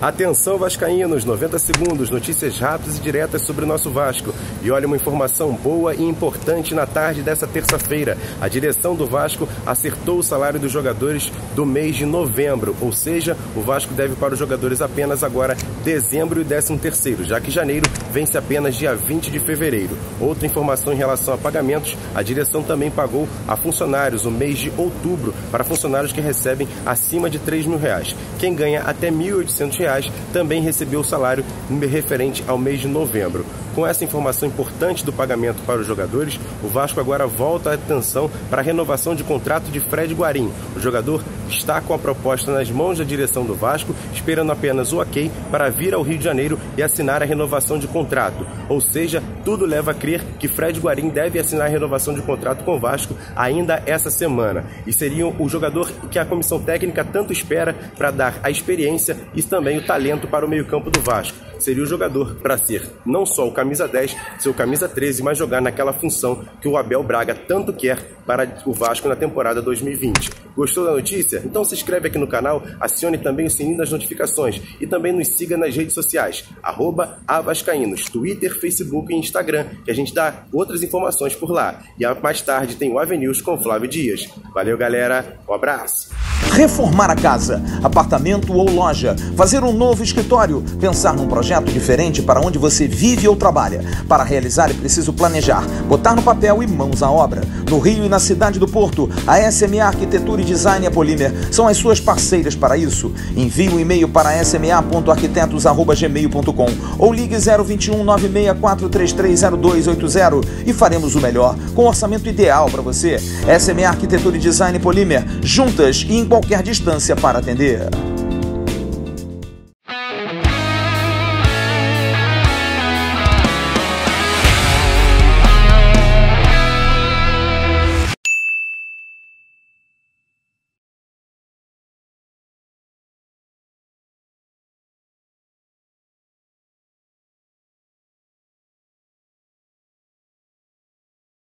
Atenção vascaínos, 90 segundos, notícias rápidas e diretas sobre o nosso Vasco. E olha, uma informação boa e importante na tarde dessa terça-feira. A direção do Vasco acertou o salário dos jogadores do mês de novembro, ou seja, o Vasco deve para os jogadores apenas agora dezembro e 13º, já que janeiro vence apenas dia 20 de fevereiro. Outra informação em relação a pagamentos, a direção também pagou a funcionários o mês de outubro para funcionários que recebem acima de R$3.000. Quem ganha até R$1.800 também recebeu o salário referente ao mês de novembro. Com essa informação importante do pagamento para os jogadores, o Vasco agora volta a atenção para a renovação de contrato de Fred Guarim. O jogador está com a proposta nas mãos da direção do Vasco, esperando apenas o ok para vir ao Rio de Janeiro e assinar a renovação de contrato. Ou seja, tudo leva a crer que Fred Guarim deve assinar a renovação de contrato com o Vasco ainda essa semana. E seria o jogador que a comissão técnica tanto espera para dar a experiência e também o talento para o meio-campo do Vasco. Seria o jogador para ser não só o camisa 10, ser o camisa 13, mas jogar naquela função que o Abel Braga tanto quer para o Vasco na temporada 2020. Gostou da notícia? Então se inscreve aqui no canal, acione também o sininho das notificações e também nos siga nas redes sociais, @avascaínos, Twitter, Facebook e Instagram, que a gente dá outras informações por lá. E mais tarde tem o AVNews com Flávio Dias. Valeu, galera, um abraço! Reformar a casa, apartamento ou loja, fazer um novo escritório, pensar num projeto diferente para onde você vive ou trabalha. Para realizar é preciso planejar, botar no papel e mãos à obra. No Rio e na cidade do Porto, a SMA Arquitetura e Design e a Polímer são as suas parceiras para isso. Envie um e-mail para sma.arquitetos@gmail.com ou ligue 021 964330280 e faremos o melhor com o orçamento ideal para você. SMA Arquitetura e Design e Polímer, juntas e em qualquer distância para atender.